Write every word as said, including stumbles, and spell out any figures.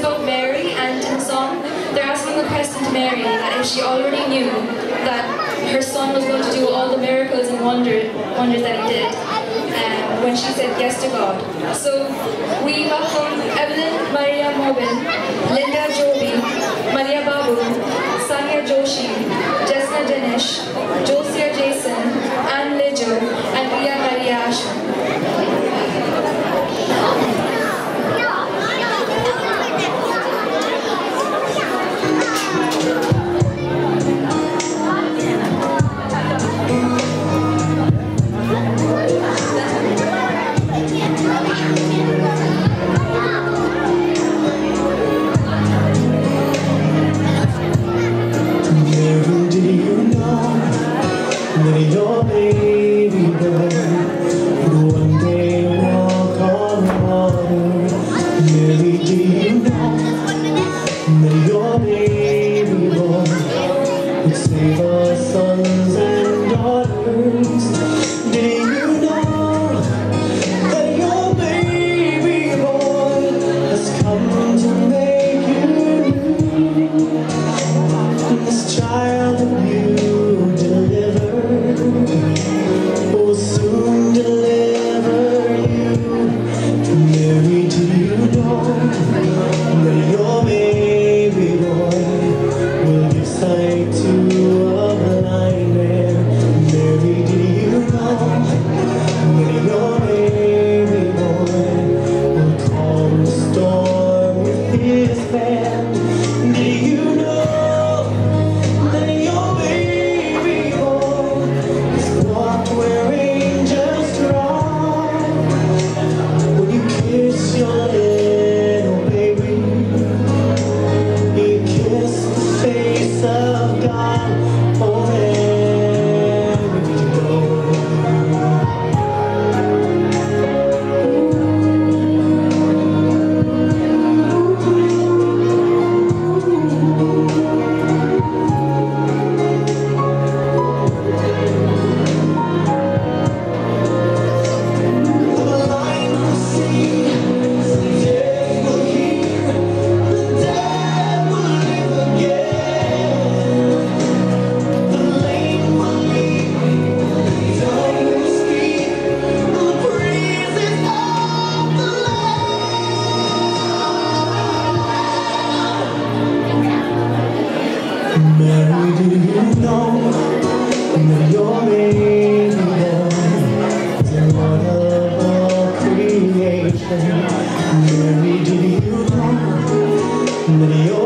about Mary, and in the song, they're asking the question to Mary that if she already knew that her son was going to do all the miracles and wonder, wonders that he did, um, when she said yes to God. So we welcome Evelyn, Maria, Mobin, Linda, Joby, Maria, Babu, Sania, Joshy, Jesna, Jenish, Josia, Jaison, and Lijo, and Ria, Maria, Ashwin. Many